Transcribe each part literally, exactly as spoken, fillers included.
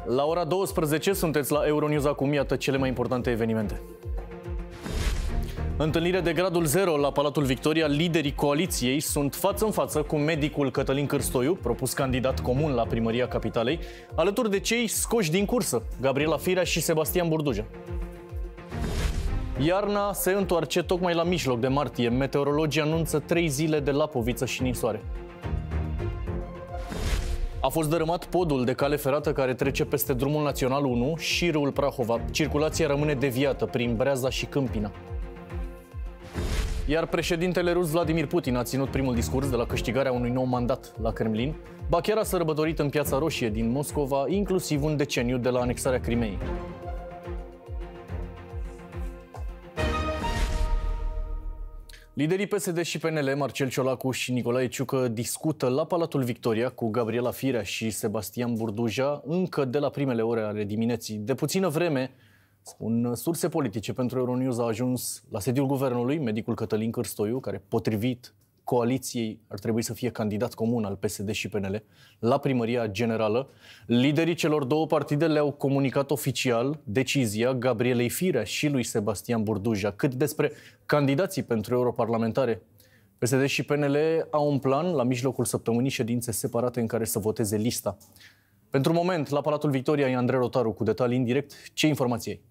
La ora douăsprezece sunteți la Euronews acum, iată cele mai importante evenimente. Întâlnire de gradul zero la Palatul Victoria. Liderii coaliției sunt față în față cu medicul Cătălin Cârstoiu, propus candidat comun la primăria capitalei, alături de cei scoși din cursă, Gabriela Firea și Sebastian Burduja. Iarna se întoarce tocmai la mijloc de martie. Meteorologii anunță trei zile de lapoviță și ninsoare. A fost dărâmat podul de cale ferată care trece peste drumul național unu și râul Prahova. Circulația rămâne deviată prin Breaza și Câmpina. Iar președintele rus Vladimir Putin a ținut primul discurs de la câștigarea unui nou mandat la Kremlin. Ba chiar a sărbătorit în Piața Roșie din Moscova, inclusiv un deceniu de la anexarea Crimeei. Liderii P S D și P N L, Marcel Ciolacu și Nicolae Ciucă, discută la Palatul Victoria cu Gabriela Firea și Sebastian Burduja încă de la primele ore ale dimineții. De puțină vreme, spun surse politice pentru Euronews, a ajuns la sediul guvernului medicul Cătălin Cârstoiu, care, potrivit coaliției, ar trebui să fie candidat comun al P S D și P N L la primăria generală. Liderii celor două partide le-au comunicat oficial decizia Gabrielei Firea și lui Sebastian Burduja. Cât despre candidații pentru europarlamentare, P S D și P N L au un plan la mijlocul săptămânii, ședințe separate în care să voteze lista. Pentru moment, la Palatul Victoria e Andrei Rotaru cu detalii în direct. Ce informații ai?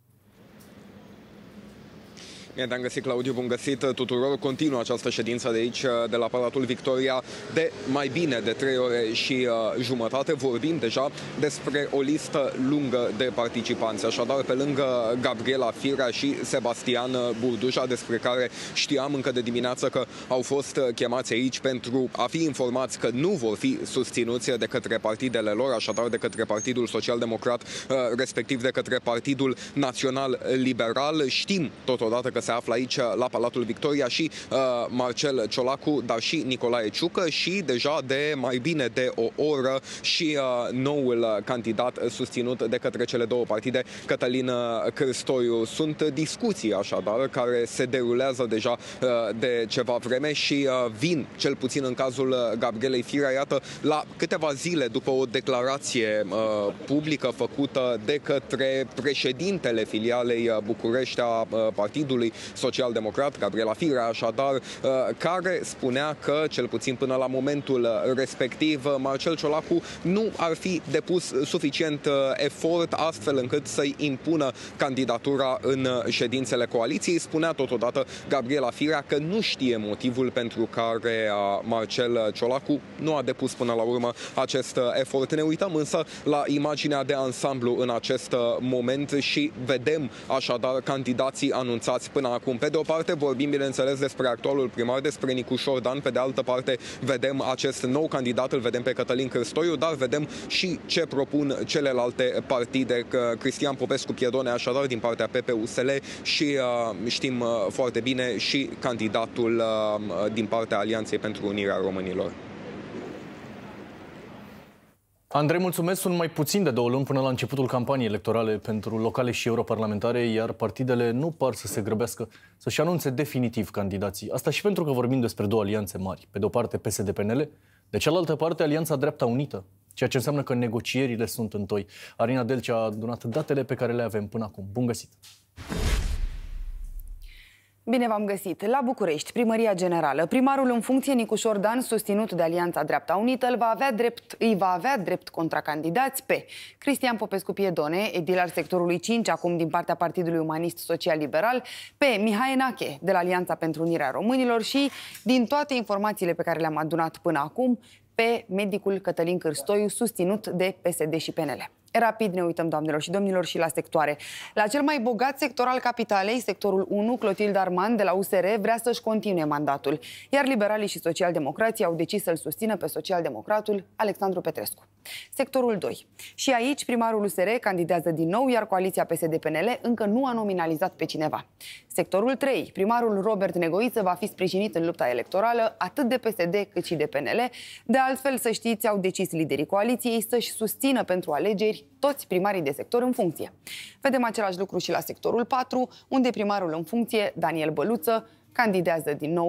Bine te-am găsit, Claudiu, bun găsit tuturor. Continuă această ședință de aici, de la Palatul Victoria, de mai bine de trei ore și uh, jumătate. Vorbim deja despre o listă lungă de participanți. Așadar, pe lângă Gabriela Firea și Sebastian Burduja, despre care știam încă de dimineață că au fost chemați aici pentru a fi informați că nu vor fi susținuți de către partidele lor, așadar de către Partidul Social Democrat, uh, respectiv de către Partidul Național Liberal. Știm totodată că se află aici la Palatul Victoria și uh, Marcel Ciolacu, dar și Nicolae Ciucă și deja de mai bine de o oră și uh, noul candidat susținut de către cele două partide, Cătălin Cârstoiu. Sunt discuții așadar care se derulează deja uh, de ceva vreme și uh, vin, cel puțin în cazul Gabrielei Firea, iată, la câteva zile după o declarație uh, publică făcută de către președintele filialei București a uh, Partidului Social-Democrat, Gabriela Firea, așadar, care spunea că, cel puțin până la momentul respectiv, Marcel Ciolacu nu ar fi depus suficient efort astfel încât să-i impună candidatura în ședințele coaliției. Spunea totodată Gabriela Firea că nu știe motivul pentru care Marcel Ciolacu nu a depus până la urmă acest efort. Ne uităm însă la imaginea de ansamblu în acest moment și vedem așadar candidații anunțați până acum. Pe de o parte vorbim, bineînțeles, despre actualul primar, despre Nicu Șordan, pe de altă parte vedem acest nou candidat, îl vedem pe Cătălin Cârstoiu, dar vedem și ce propun celelalte partide, Cristian Popescu Piedone, așadar, din partea P P U S L și uh, știm uh, foarte bine și candidatul uh, din partea Alianței pentru Unirea Românilor. Andrei, mulțumesc. Sunt mai puțin de două luni până la începutul campaniei electorale pentru locale și europarlamentare, iar partidele nu par să se grăbească să-și anunțe definitiv candidații. Asta și pentru că vorbim despre două alianțe mari. Pe de o parte P S D P N L, de cealaltă parte Alianța Dreapta Unită, ceea ce înseamnă că negocierile sunt întoi. Arina Delcea a adunat datele pe care le avem până acum. Bun găsit! Bine v-am găsit! La București, Primăria Generală, primarul în funcție, Nicu Șordan, susținut de Alianța Dreapta Unită, îl va avea drept, îi va avea drept contracandidați pe Cristian Popescu Piedone, edil al sectorului cinci, acum din partea Partidului Umanist Social Liberal, pe Mihai Enache, de la Alianța pentru Unirea Românilor și, din toate informațiile pe care le-am adunat până acum, pe medicul Cătălin Cârstoiu, susținut de P S D și P N L. Rapid ne uităm, doamnelor și domnilor, și la sectoare. La cel mai bogat sector al capitalei, sectorul unu, Clotilde Arman, de la U S R, vrea să-și continue mandatul, iar liberalii și socialdemocrații au decis să-l susțină pe socialdemocratul Alexandru Petrescu. Sectorul doi. Și aici, primarul U S R candidează din nou, iar coaliția P S D P N L încă nu a nominalizat pe cineva. Sectorul trei. Primarul Robert Negoiță va fi sprijinit în lupta electorală atât de P S D cât și de P N L. De altfel, să știți, au decis liderii coaliției să-și susțină pentru alegeri toți primarii de sector în funcție. Vedem același lucru și la sectorul patru, unde primarul în funcție, Daniel Băluță, candidează din nou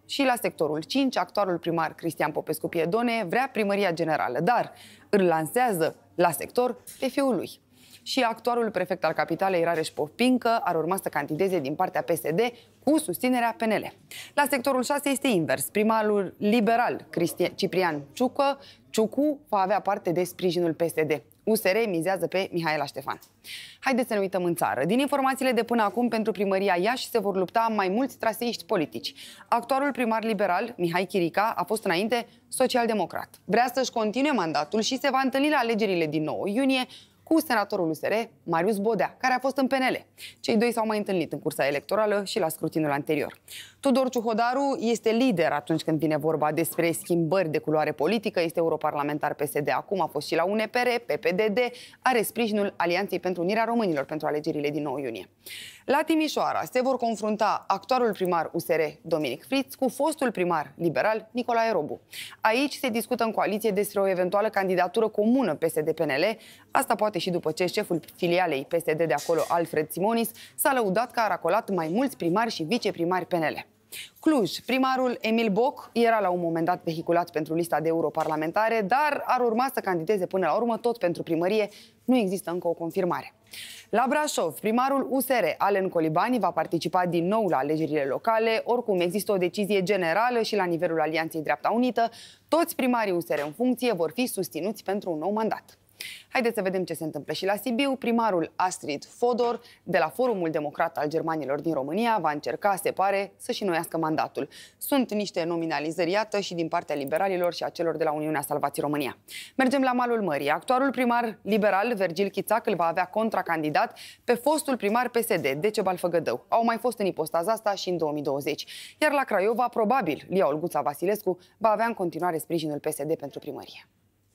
Și la sectorul cinci, actualul primar Cristian Popescu-Piedone vrea primăria generală, dar îl lansează la sector pe fiul lui. Și actualul prefect al capitalei, Rareș Popincă, ar urma să candideze din partea P S D cu susținerea P N L. La sectorul șase este invers. Primarul liberal Cristian Ciprian Ciucă, Ciucu va avea parte de sprijinul P S D. U S R mizează pe Mihaela Ștefan. Haideți să ne uităm în țară. Din informațiile de până acum, pentru primăria Iași se vor lupta mai mulți traseiști politici. Actualul primar liberal, Mihai Chirica, a fost înainte social-democrat. Vrea să-și continue mandatul și se va întâlni la alegerile din nouă iunie cu senatorul U S R, Marius Bodea, care a fost în P N L. Cei doi s-au mai întâlnit în cursa electorală și la scrutinul anterior. Tudor Ciuhodaru este lider atunci când vine vorba despre schimbări de culoare politică, este europarlamentar P S D, acum a fost și la U N P R, P P D D, are sprijinul Alianței pentru Unirea Românilor pentru alegerile din nouă iunie. La Timișoara se vor confrunta actualul primar U S R, Dominic Fritz, cu fostul primar liberal, Nicolae Robu. Aici se discută în coaliție despre o eventuală candidatură comună P S D-P N L, asta poate și după ce șeful filialei P S D de acolo, Alfred Simonis, s-a lăudat că a racolat mai mulți primari și viceprimari P N L. Cluj, primarul Emil Boc era la un moment dat vehiculat pentru lista de europarlamentare, dar ar urma să candideze până la urmă tot pentru primărie. Nu există încă o confirmare. La Brașov, primarul U S R, Alen Colibani, va participa din nou la alegerile locale. Oricum, există o decizie generală și la nivelul Alianței Dreapta Unită. Toți primarii U S R în funcție vor fi susținuți pentru un nou mandat. Haideți să vedem ce se întâmplă și la Sibiu. Primarul Astrid Fodor, de la Forumul Democrat al Germanilor din România, va încerca, se pare, să-și înnoiască mandatul. Sunt niște nominalizări, iată, și din partea liberalilor și a celor de la Uniunea Salvați România. Mergem la malul mării. Actualul primar liberal, Vergil Chițac, îl va avea contracandidat pe fostul primar P S D, Decebal Făgădău. Au mai fost în ipostaza asta și în două mii douăzeci. Iar la Craiova, probabil, Lia Olguța Vasilescu va avea în continuare sprijinul P S D pentru primărie.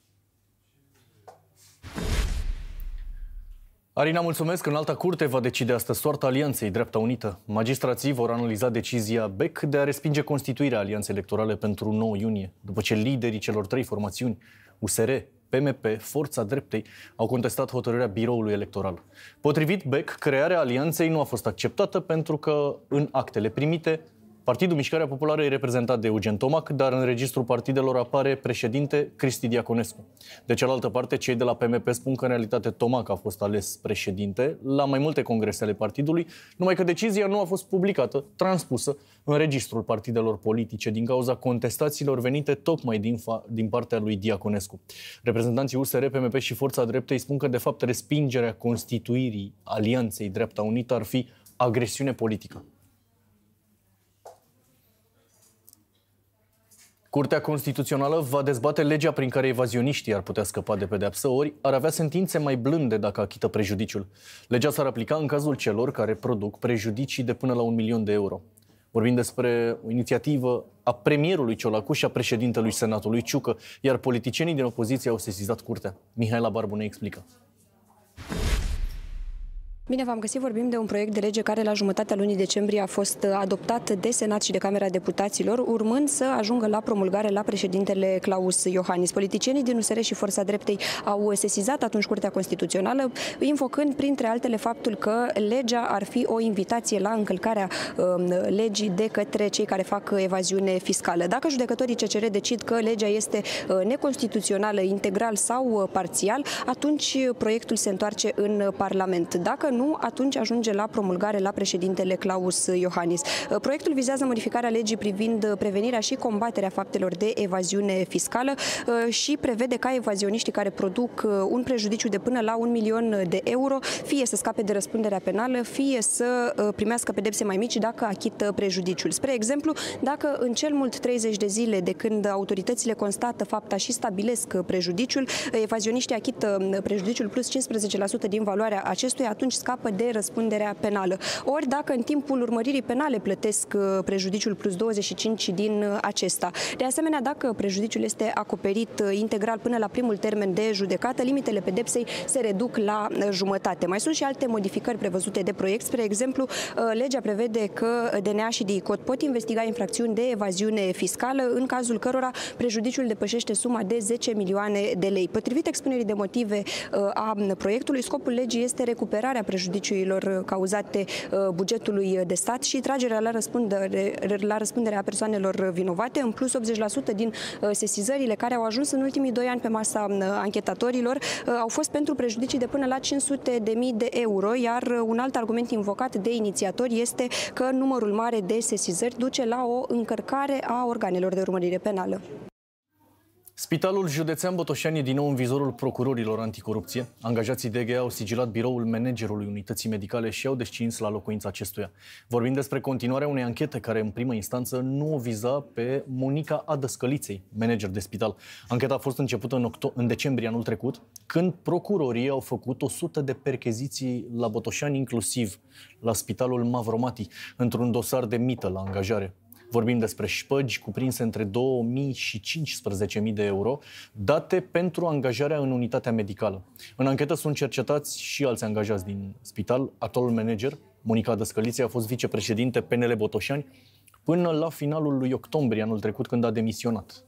Arina, mulțumesc. În alta curte va decide astăzi soarta Alianței Dreapta Unită. Magistrații vor analiza decizia B E C de a respinge constituirea Alianței Electorale pentru nouă iunie, după ce liderii celor trei formațiuni, U S R, P M P, Forța Dreptei, au contestat hotărârea biroului electoral. Potrivit B E C, crearea alianței nu a fost acceptată pentru că în actele primite Partidul Mișcarea Populară e reprezentat de Eugen Tomac, dar în registrul partidelor apare președinte Cristi Diaconescu. De cealaltă parte, cei de la P M P spun că în realitate Tomac a fost ales președinte la mai multe congrese ale partidului, numai că decizia nu a fost publicată, transpusă în registrul partidelor politice din cauza contestațiilor venite tocmai din, din partea lui Diaconescu. Reprezentanții U S R, P M P și Forța Dreptei spun că de fapt respingerea constituirii Alianței Dreapta Unită ar fi agresiune politică. Curtea Constituțională va dezbate legea prin care evazioniștii ar putea scăpa de pedeapsă, ori ar avea sentințe mai blânde dacă achită prejudiciul. Legea s-ar aplica în cazul celor care produc prejudicii de până la un milion de euro. Vorbim despre o inițiativă a premierului Ciolacu și a președintelui Senatului Ciucă, iar politicienii din opoziție au sesizat curtea. Mihaela Barbu ne explică. Bine v-am găsit, vorbim de un proiect de lege care la jumătatea lunii decembrie a fost adoptat de Senat și de Camera Deputaților, urmând să ajungă la promulgare la președintele Klaus Iohannis. Politicienii din U S R și Forța Dreptei au sesizat atunci Curtea Constituțională, invocând printre altele faptul că legea ar fi o invitație la încălcarea uh, legii de către cei care fac evaziune fiscală. Dacă judecătorii C C R decid că legea este uh, neconstituțională integral sau uh, parțial, atunci proiectul se întoarce în Parlament. Dacă nu, atunci ajunge la promulgare la președintele Klaus Iohannis. Proiectul vizează modificarea legii privind prevenirea și combaterea faptelor de evaziune fiscală și prevede ca evazioniștii care produc un prejudiciu de până la un milion de euro fie să scape de răspunderea penală, fie să primească pedepse mai mici dacă achită prejudiciul. Spre exemplu, dacă în cel mult treizeci de zile de când autoritățile constată fapta și stabilesc prejudiciul, evazioniștii achită prejudiciul plus cincisprezece la sută din valoarea acestuia, atunci scapă de răspunderea penală. Ori dacă în timpul urmăririi penale plătesc prejudiciul plus douăzeci și cinci din acesta. De asemenea, dacă prejudiciul este acoperit integral până la primul termen de judecată, limitele pedepsei se reduc la jumătate. Mai sunt și alte modificări prevăzute de proiect. Spre exemplu, legea prevede că D N A și D I C O T pot investiga infracțiuni de evaziune fiscală în cazul cărora prejudiciul depășește suma de zece milioane de lei. Potrivit expunerii de motive a proiectului, scopul legii este recuperarea prejudiciilor cauzate bugetului de stat și tragerea la răspundere, la răspundere a persoanelor vinovate. În plus, optzeci la sută din sesizările care au ajuns în ultimii doi ani pe masa anchetatorilor au fost pentru prejudicii de până la cinci sute de mii de euro, iar un alt argument invocat de inițiatori este că numărul mare de sesizări duce la o încărcare a organelor de urmărire penală. Spitalul județean Botoșani e din nou în vizorul procurorilor anticorupție. Angajații D G A au sigilat biroul managerului unității medicale și au descins la locuința acestuia. Vorbim despre continuarea unei anchete care în primă instanță nu o viza pe Monica Adăscăliței, manager de spital. Ancheta a fost începută în, în decembrie anul trecut, când procurorii au făcut o sută de percheziții la Botoșani, inclusiv la spitalul Mavromati, într-un dosar de mită la angajare. Vorbim despre șpăgi cuprinse între două mii și cincisprezece mii de euro, date pentru angajarea în unitatea medicală. În anchetă sunt cercetați și alți angajați din spital. Actualul manager, Monica Adăscăliței, a fost vicepreședinte P N L Botoșani până la finalul lui octombrie anul trecut, când a demisionat.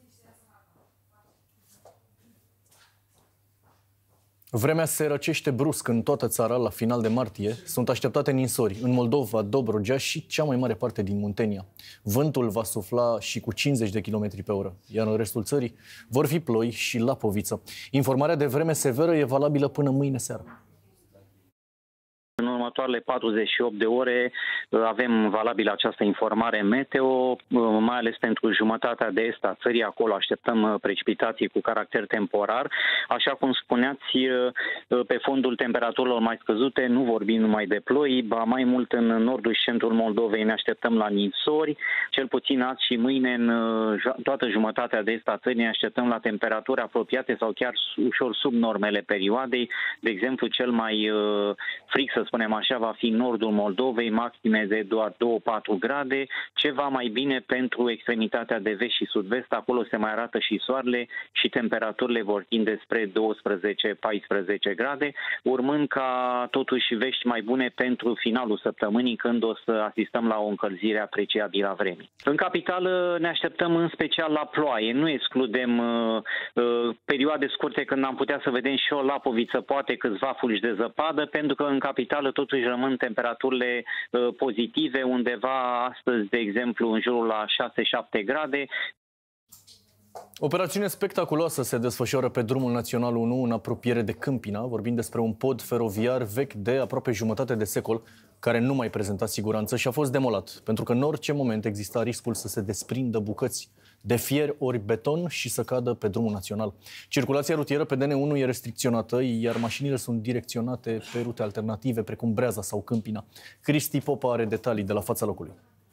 Vremea se răcește brusc în toată țara la final de martie. Sunt așteptate ninsori în Moldova, Dobrogea și cea mai mare parte din Muntenia. Vântul va sufla și cu cincizeci de kilometri pe oră, iar în restul țării vor fi ploi și lapoviță. Informarea de vreme severă e valabilă până mâine seară. În următoarele patruzeci și opt de ore avem valabilă această informare meteo, mai ales pentru jumătatea de est a țării. Acolo așteptăm precipitații cu caracter temporar. Așa cum spuneați, pe fondul temperaturilor mai scăzute, nu vorbim numai de ploi, ba mai mult în nordul și centrul Moldovei ne așteptăm la ninsori. Cel puțin azi și mâine în toată jumătatea de est a țării ne așteptăm la temperaturi apropiate sau chiar ușor sub normele perioadei. De exemplu, cel mai frig, să spunem așa, va fi nordul Moldovei, maxime de doar două patru grade, ceva mai bine pentru extremitatea de vest și sud-vest. Acolo se mai arată și soarele și temperaturile vor tinde spre douăsprezece paisprezece grade, urmând ca totuși vești mai bune pentru finalul săptămânii, când o să asistăm la o încălzire apreciabilă a vremii. În capitală ne așteptăm în special la ploaie. Nu excludem uh, uh, perioade scurte când am putea să vedem și o lapoviță, poate câțiva fulgi de zăpadă, pentru că în capitală totuși rămân temperaturile uh, pozitive, undeva astăzi, de exemplu, în jurul la șase șapte grade. Operațiune spectaculoasă se desfășoară pe drumul național unu în apropiere de Câmpina. Vorbim despre un pod feroviar vechi de aproape jumătate de secol, care nu mai prezenta siguranță și a fost demolat, pentru că în orice moment exista riscul să se desprindă bucăți de fier ori beton și să cadă pe drumul național. Circulația rutieră pe D N unu e restricționată, iar mașinile sunt direcționate pe rute alternative, precum Breaza sau Câmpina. Cristi Popa are detalii de la fața locului.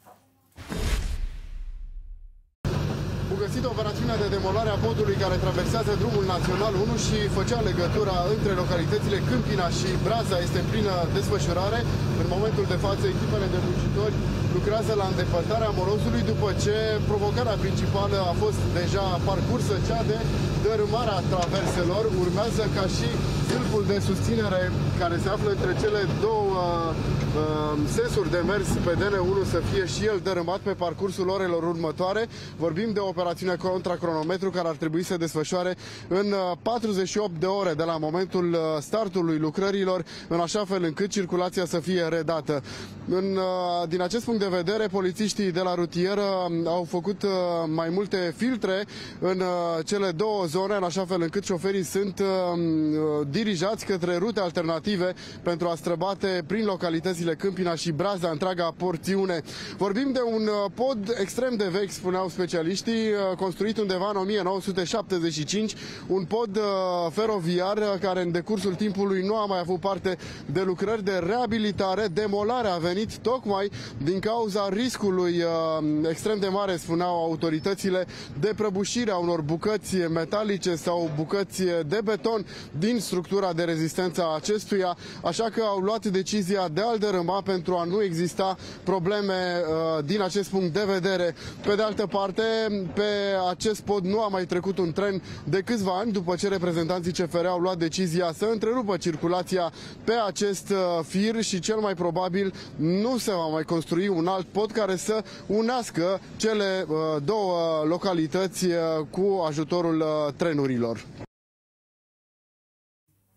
Găsit operațiunea de demolare a podului care traversează drumul național unu și făcea legătura între localitățile Câmpina și Breaza este în plină desfășurare. În momentul de față, echipele de muncitori lucrează la îndepărtarea morozului după ce provocarea principală a fost deja parcursă, cea de dărâmarea traverselor. Urmează ca și stâlpul de susținere care se află între cele două uh, sensuri de mers pe D N unu să fie și el dărâmat pe parcursul orelor următoare. Vorbim de o operațiune contra cronometru care ar trebui să desfășoare în patruzeci și opt de ore de la momentul startului lucrărilor, în așa fel încât circulația să fie redată. În, din acest punct de vedere, polițiștii de la rutieră au făcut mai multe filtre în cele două zone, în așa fel încât șoferii sunt dirijați către rute alternative pentru a străbate prin localitățile Câmpina și Breaza întreaga porțiune. Vorbim de un pod extrem de vechi, spuneau specialiștii, construit undeva în o mie nouă sute șaptezeci și cinci, un pod feroviar care în decursul timpului nu a mai avut parte de lucrări de reabilitare. Demolarea a venit tocmai din cauza riscului extrem de mare, spuneau autoritățile, de prăbușirea unor bucăți metalice sau bucăți de beton din structura de rezistență a acestuia, așa că au luat decizia de a-l dărâma pentru a nu exista probleme uh, din acest punct de vedere. Pe de altă parte, pe acest pod nu a mai trecut un tren de câțiva ani, după ce reprezentanții C F R au luat decizia să întrerupă circulația pe acest uh, fir și cel mai probabil nu se va mai construi un alt pod care să unească cele uh, două localități uh, cu ajutorul uh, trenurilor.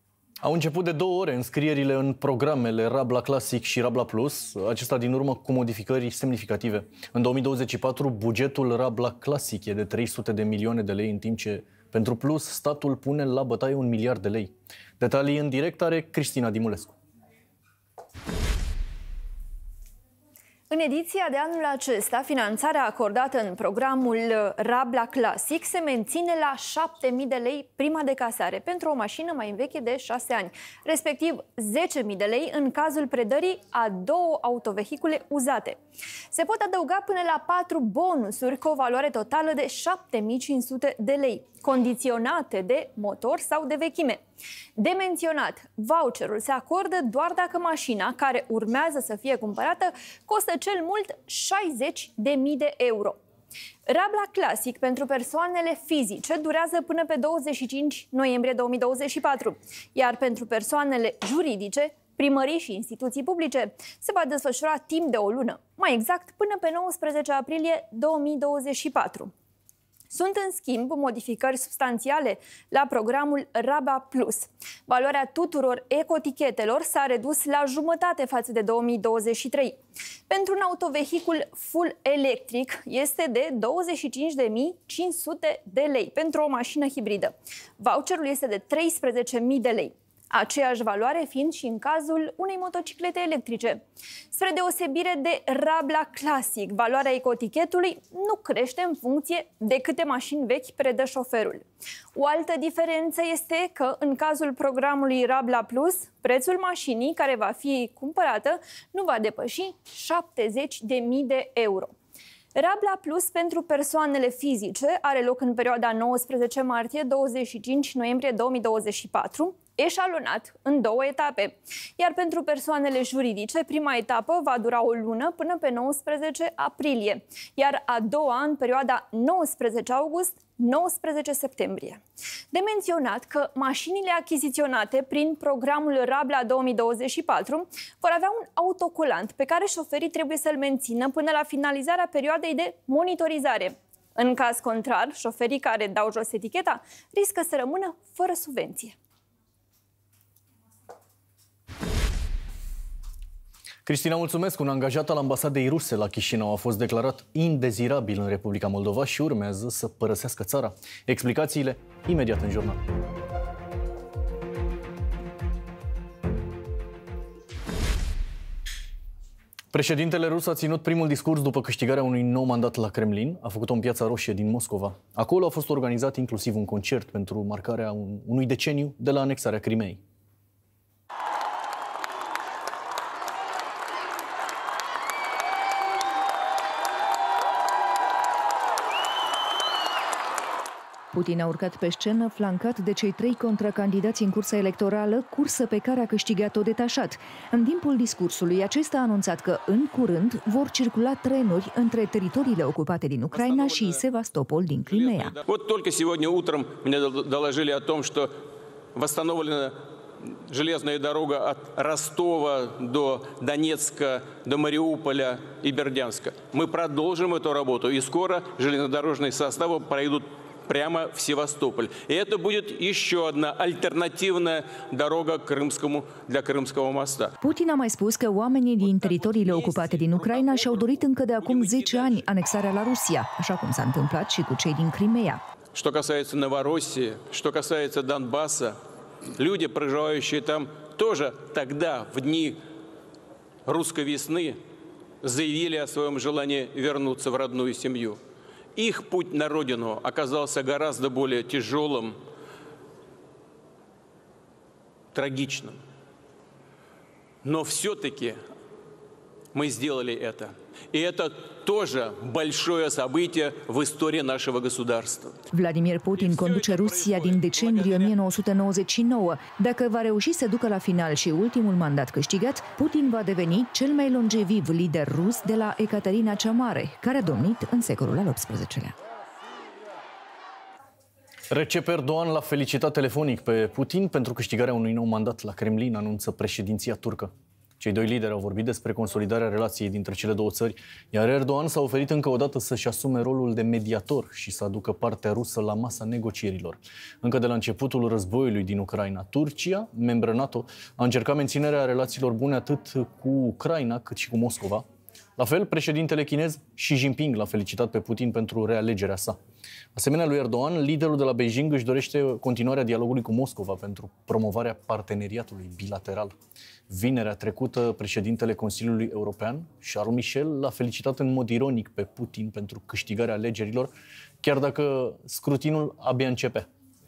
Au început de două ore înscrierile în programele Rabla Classic și Rabla Plus, acesta din urmă cu modificări semnificative. În două mii douăzeci și patru, bugetul Rabla Classic e de trei sute de milioane de lei, în timp ce pentru Plus statul pune la bătaie un miliard de lei. Detalii în direct are Cristina Dimulescu. În ediția de anul acesta, finanțarea acordată în programul Rabla Classic se menține la șapte mii de lei prima de casare pentru o mașină mai veche de șase ani, respectiv zece mii de lei în cazul predării a două autovehicule uzate. Se pot adăuga până la patru bonusuri cu o valoare totală de șapte mii cinci sute de lei, condiționate de motor sau de vechime. De menționat, voucherul se acordă doar dacă mașina care urmează să fie cumpărată costă cel mult șaizeci de mii de euro. Rabla Classic pentru persoanele fizice durează până pe douăzeci și cinci noiembrie două mii douăzeci și patru, iar pentru persoanele juridice, primării și instituții publice, se va desfășura timp de o lună, mai exact până pe nouăsprezece aprilie două mii douăzeci și patru. Sunt, în schimb, modificări substanțiale la programul Rabla Plus. Valoarea tuturor ecotichetelor s-a redus la jumătate față de două mii douăzeci și trei. Pentru un autovehicul full electric este de douăzeci și cinci de mii cinci sute de lei pentru o mașină hibridă. Voucherul este de treisprezece mii de lei. Aceeași valoare fiind și în cazul unei motociclete electrice. Spre deosebire de Rabla Classic, valoarea ecotichetului nu crește în funcție de câte mașini vechi predă șoferul. O altă diferență este că în cazul programului Rabla Plus, prețul mașinii care va fi cumpărată nu va depăși șaptezeci de mii de euro. Rabla Plus pentru persoanele fizice are loc în perioada nouăsprezece martie - douăzeci și cinci noiembrie două mii douăzeci și patru, eșalonat în două etape. Iar pentru persoanele juridice, prima etapă va dura o lună până pe nouăsprezece aprilie, iar a doua în perioada nouăsprezece august - nouăsprezece septembrie. De menționat că mașinile achiziționate prin programul Rabla două mii douăzeci și patru vor avea un autocolant pe care șoferii trebuie să-l mențină până la finalizarea perioadei de monitorizare. În caz contrar, șoferii care dau jos eticheta riscă să rămână fără subvenție. Cristina, mulțumesc. Un angajat al ambasadei ruse la Chișinău a fost declarat indezirabil în Republica Moldova și urmează să părăsească țara. Explicațiile imediat în jurnal. Președintele rus a ținut primul discurs după câștigarea unui nou mandat la Kremlin. A făcut-o în Piața Roșie din Moscova. Acolo a fost organizat inclusiv un concert pentru marcarea unui deceniu de la anexarea Crimeei. Putin a urcat pe scenă, flancat de cei trei contracandidați în cursa electorală, cursă pe care a câștigat-o detașat. În timpul discursului, acesta a anunțat că, în curând, vor circula trenuri între teritoriile ocupate din Ucraina și Sevastopol din Crimea. Вот только сегодня утром мне доложили о том, что восстановлена железная дорога от Ростова до Донецка, до Мариуполя и Бердянска. Мы продолжим эту работу, и скоро железнодорожные составы пройдут прямо в Севастополь. И это будет еще одна альтернативная дорога к Крымскому, для Крымского моста. Putin a mai spus că oamenii din teritoriile ocupate din Ucraina și-au dorit încă de acum zece ani anexarea la Rusia, așa cum s-a întâmplat și cu cei din Crimea. Что касается Новороссии, что касается Донбасса, люди, проживающие там, тоже тогда, в дни русской весны, заявили о своем желании вернуться в родную семью. Их путь на родину оказался гораздо более тяжелым, трагичным. Но все-таки мы сделали это. И это тоже большое событие в истории нашего государства. Vladimir Putin conduce Rusia din decembrie o mie nouă sute nouăzeci și nouă. Dacă va reuși să ducă la final și ultimul mandat câștigat, Putin va deveni cel mai longeviv lider rus de la Ecaterina cea Mare, care a domnit în secolul al optsprezecelea. Recep Erdogan l-a felicitat telefonic pe Putin pentru câștigarea unui nou mandat la Kremlin, anunță președinția turcă. Cei doi lideri au vorbit despre consolidarea relației dintre cele două țări, iar Erdogan s-a oferit încă o dată să-și asume rolul de mediator și să aducă partea rusă la masa negocierilor. Încă de la începutul războiului din Ucraina, Turcia, membră NATO, a încercat menținerea relațiilor bune atât cu Ucraina cât și cu Moscova. La fel, președintele chinez Xi Jinping l-a felicitat pe Putin pentru realegerea sa. Asemenea lui Erdogan, liderul de la Beijing își dorește continuarea dialogului cu Moscova pentru promovarea parteneriatului bilateral. Vinerea trecută, președintele Consiliului European, Charles Michel, l-a felicitat în mod ironic pe Putin pentru câștigarea alegerilor, chiar dacă scrutinul abia începe.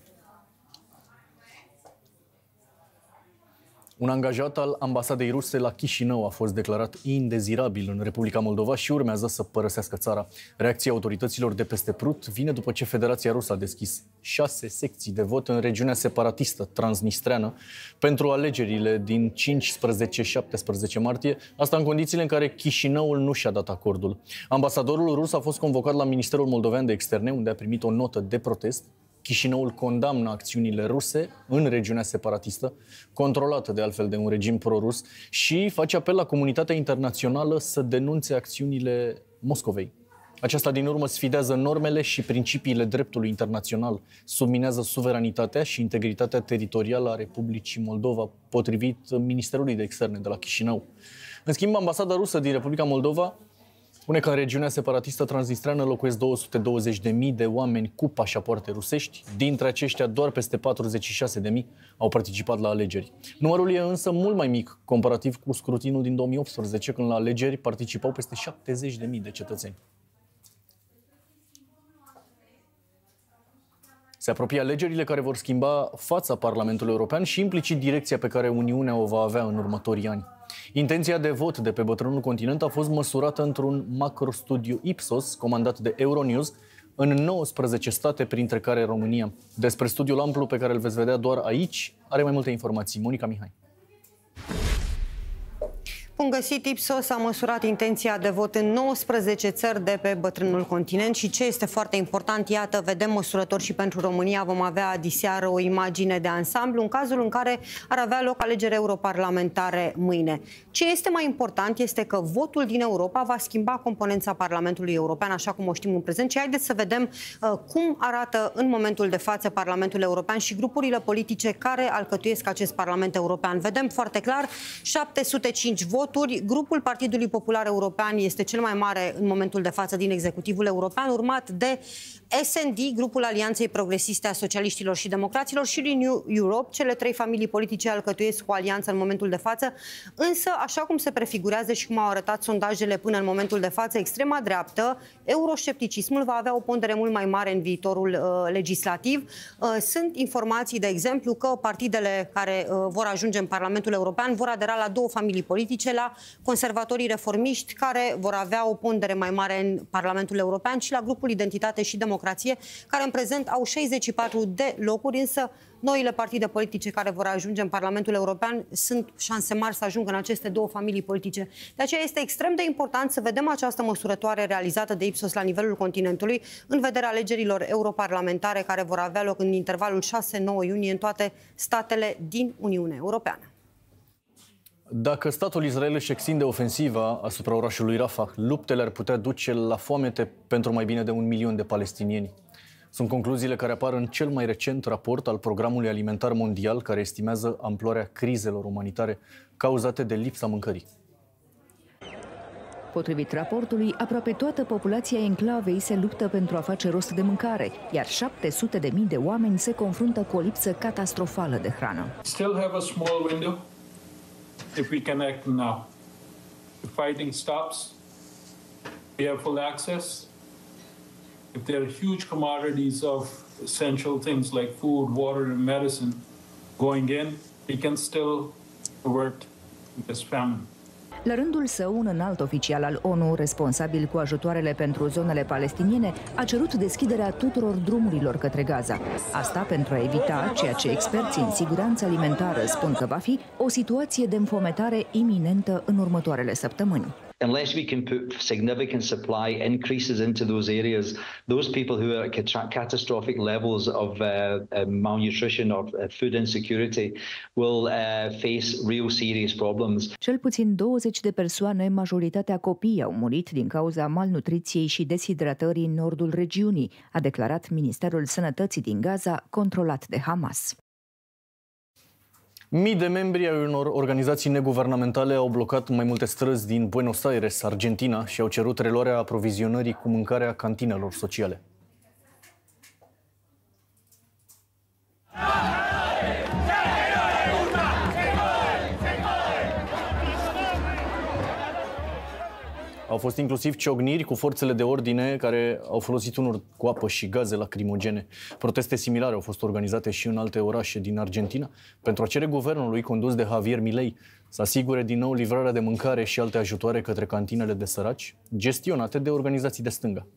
Un angajat al ambasadei ruse la Chișinău a fost declarat indezirabil în Republica Moldova și urmează să părăsească țara. Reacția autorităților de peste Prut vine după ce Federația Rusă a deschis șase secții de vot în regiunea separatistă transnistreană pentru alegerile din cincisprezece șaptesprezece martie, asta în condițiile în care Chișinăul nu și-a dat acordul. Ambasadorul rus a fost convocat la Ministerul Moldovean de Externe, unde a primit o notă de protest. Chișinăul condamnă acțiunile ruse în regiunea separatistă, controlată de altfel de un regim pro-rus, și face apel la comunitatea internațională să denunțe acțiunile Moscovei. Aceasta din urmă sfidează normele și principiile dreptului internațional, subminează suveranitatea și integritatea teritorială a Republicii Moldova, potrivit Ministerului de Externe de la Chișinău. În schimb, ambasada rusă din Republica Moldova spune că în regiunea separatistă transnistreană locuiesc două sute douăzeci de mii de oameni cu pașapoarte rusești. Dintre aceștia, doar peste patruzeci și șase de mii au participat la alegeri. Numărul e însă mult mai mic, comparativ cu scrutinul din două mii optsprezece, când la alegeri participau peste șaptezeci de mii de cetățeni. Se apropie alegerile care vor schimba fața Parlamentului European și implicit direcția pe care Uniunea o va avea în următorii ani. Intenția de vot de pe bătrânul continent a fost măsurată într-un macrostudiu Ipsos, comandat de Euronews, în nouăsprezece state, printre care România. Despre studiul amplu pe care îl veți vedea doar aici, are mai multe informații Monica Mihai. Bun găsit, Ipsos a măsurat intenția de vot în nouăsprezece țări de pe bătrânul continent și ce este foarte important, iată, vedem măsurători și pentru România, vom avea diseară o imagine de ansamblu în cazul în care ar avea loc alegeri europarlamentare mâine. Ce este mai important este că votul din Europa va schimba componența Parlamentului European, așa cum o știm în prezent, și haideți să vedem uh, cum arată în momentul de față Parlamentul European și grupurile politice care alcătuiesc acest Parlament European. Vedem foarte clar, șapte sute cinci voturi. Grupul Partidului Popular European este cel mai mare în momentul de față din executivul european, urmat de S and D, grupul Alianței Progresiste a Socialiștilor și Democraților, și Renew Europe. Cele trei familii politice alcătuiesc o alianță în momentul de față, însă, așa cum se prefigurează și cum au arătat sondajele până în momentul de față, extrema dreaptă, euroscepticismul va avea o pondere mult mai mare în viitorul uh, legislativ. Uh, sunt informații, de exemplu, că partidele care uh, vor ajunge în Parlamentul European vor adera la două familii politice, la conservatorii reformiști, care vor avea o pondere mai mare în Parlamentul European, și la grupul Identitate și Democrație, care în prezent au șaizeci și patru de locuri, însă noile partide politice care vor ajunge în Parlamentul European sunt șanse mari să ajungă în aceste două familii politice. De aceea este extrem de important să vedem această măsurătoare realizată de Ipsos la nivelul continentului în vederea alegerilor europarlamentare care vor avea loc în intervalul șase nouă iunie în toate statele din Uniunea Europeană. Dacă statul Israel își extinde ofensiva asupra orașului Rafah, luptele ar putea duce la foamete pentru mai bine de un milion de palestinieni. Sunt concluziile care apar în cel mai recent raport al Programului Alimentar Mondial, care estimează amploarea crizelor umanitare cauzate de lipsa mâncării. Potrivit raportului, aproape toată populația enclavei se luptă pentru a face rost de mâncare, iar șapte sute de mii de oameni se confruntă cu o lipsă catastrofală de hrană. Still have a small window if we can act now. The fighting stops, we have full access. If there are huge commodities of essential things like food, water, and medicine going in, we can still avert this famine. La rândul său, un înalt oficial al ONU, responsabil cu ajutoarele pentru zonele palestiniene, a cerut deschiderea tuturor drumurilor către Gaza. Asta pentru a evita ceea ce experții în siguranță alimentară spun că va fi o situație de înfometare iminentă în următoarele săptămâni. unless we can put significant supply increases into those areas, those people who are at catastrophic levels of uh, uh, malnutrition or uh, food insecurity will uh, face real serious problems. Cel puțin douăzeci de persoane, majoritatea copii, au murit din cauza malnutriției și deshidratării în nordul regiunii, a declarat Ministerul Sănătății din Gaza, controlat de Hamas. Mii de membri ai unor organizații neguvernamentale au blocat mai multe străzi din Buenos Aires, Argentina, și au cerut reluarea aprovizionării cu mâncare a cantinelor sociale. Au fost inclusiv ciocniri cu forțele de ordine care au folosit unor cu apă și gaze lacrimogene. Proteste similare au fost organizate și în alte orașe din Argentina pentru a cere guvernului condus de Javier Milei să asigure din nou livrarea de mâncare și alte ajutoare către cantinele de săraci gestionate de organizații de stânga.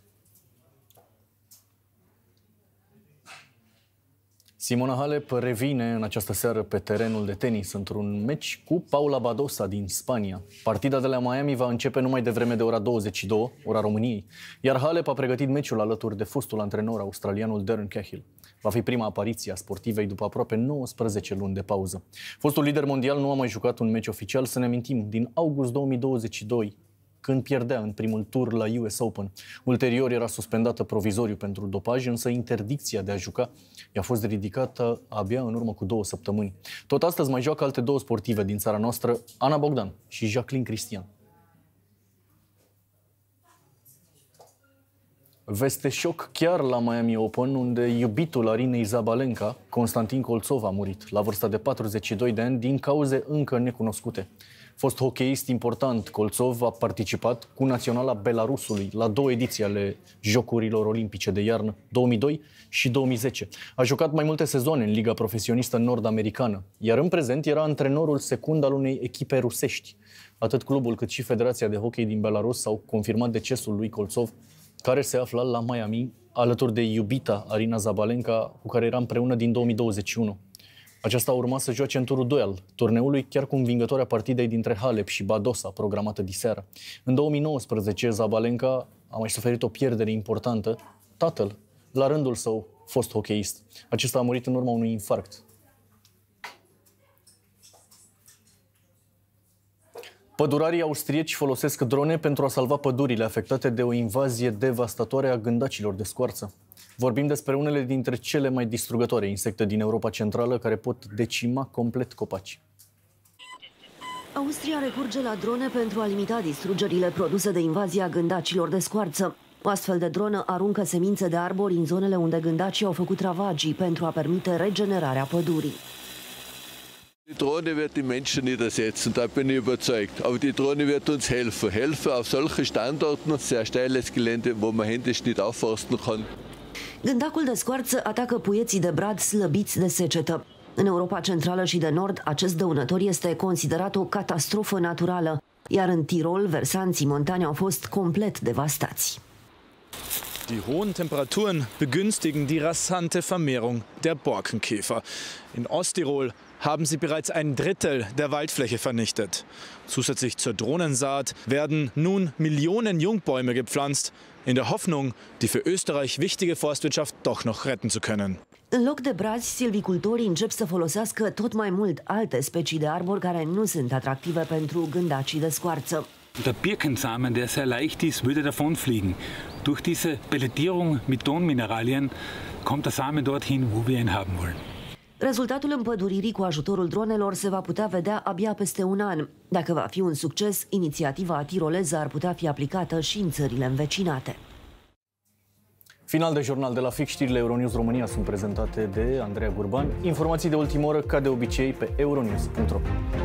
Simona Halep revine în această seară pe terenul de tenis într-un meci cu Paula Badosa din Spania. Partida de la Miami va începe numai devreme de ora douăzeci și două, ora României, iar Halep a pregătit meciul alături de fostul antrenor australianul Darren Cahill. Va fi prima apariție a sportivei după aproape nouăsprezece luni de pauză. Fostul lider mondial nu a mai jucat un meci oficial, să ne amintim, din august două mii douăzeci și doi, când pierdea în primul tur la U S Open. Ulterior era suspendată provizoriu pentru dopaj, însă interdicția de a juca i-a fost ridicată abia în urmă cu două săptămâni. Tot astăzi mai joacă alte două sportive din țara noastră, Ana Bogdan și Jacqueline Cristian. Veste șoc chiar la Miami Open, unde iubitul Arinei Zabalenka, Constantin Colțov, a murit la vârsta de patruzeci și doi de ani din cauze încă necunoscute. Fost hocheist important, Colțov a participat cu naționala Belarusului la două ediții ale Jocurilor Olimpice de iarnă, două mii doi și două mii zece. A jucat mai multe sezoane în Liga Profesionistă Nord-Americană, iar în prezent era antrenorul secund al unei echipe rusești. Atât clubul cât și Federația de Hockey din Belarus au confirmat decesul lui Colțov, care se afla la Miami alături de iubita Arina Zabalenka, cu care era împreună din două mii douăzeci și unu. Aceasta a urmat să joace în turul doi al turneului, chiar cu învingătoarea partidei dintre Halep și Badosa, programată diseară. În două mii nouăsprezece, Zabalenka a mai suferit o pierdere importantă. Tatăl, la rândul său, fost hocheist. Acesta a murit în urma unui infarct. Pădurarii austrieci folosesc drone pentru a salva pădurile afectate de o invazie devastatoare a gândacilor de scoarță. Vorbim despre unele dintre cele mai distrugătoare insecte din Europa Centrală, care pot decima complet copaci. Austria recurge la drone pentru a limita distrugerile produse de invazia gândacilor de scoarță. O astfel de dronă aruncă semințe de arbori în zonele unde gândacii au făcut ravagii pentru a permite regenerarea pădurii. Die Drohne wird die Menschen niedersetzen, da bin ich überzeugt. Aber die Drohne wird uns helfen. Helfen auf solche Standorten, sehr steiles Gelände, wo man händisch nicht aufforsten kann. Gândacul de scoarță atacă puieții de brad slăbiți de secetă. În Europa Centrală și de Nord, acest dăunător este considerat o catastrofă naturală, iar în Tirol, versanții montani au fost complet devastați. Die hohen Temperaturen begünstigen die rasante Vermehrung der Borkenkäfer. In Osttirol haben sie bereits ein Drittel der Waldfläche vernichtet. Zusätzlich zur Drohnensaat werden nun Millionen Jungbäume gepflanzt, in der Hoffnung, die für Österreich wichtige Forstwirtschaft doch noch retten zu können. În loc de brazi, silvicultorii încep să folosească tot mai mult alte specii de arbori care nu sunt atractive pentru gândacii de scoarță. Der Birkensamen, der sehr leicht ist, würde davonfliegen. Durch diese Pelletierung mit Tonmineralien kommt der Samen dorthin, wo wir ihn haben wollen. Rezultatul împăduririi cu ajutorul dronelor se va putea vedea abia peste un an. Dacă va fi un succes, inițiativa tiroleză ar putea fi aplicată și în țările învecinate. Final de jurnal de la Fix, știrile Euronews România sunt prezentate de Andreea Gurban. Informații de ultimă oră, ca de obicei, pe euronews punct ro.